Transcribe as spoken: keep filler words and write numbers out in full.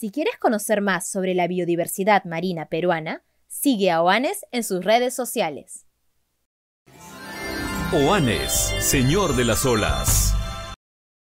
Si quieres conocer más sobre la biodiversidad marina peruana, sigue a Oanes en sus redes sociales. Oanes, señor de las olas.